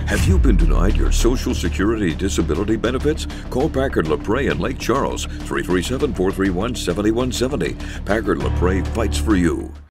Have you been denied your Social Security disability benefits? Call Packard, Lapray in Lake Charles, 337-431-7170. Packard Lapray fights for you.